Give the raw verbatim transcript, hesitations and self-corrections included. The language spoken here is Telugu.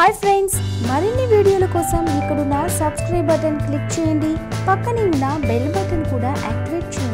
హాయ్ ఫ్రెండ్స్, మరిన్ని వీడియోల కోసం ఇక్కడున్న సబ్స్క్రైబ్ బటన్ క్లిక్ చేయండి. పక్కనే ఉన్న బెల్ బటన్ కూడా యాక్టివేట్ చేయండి.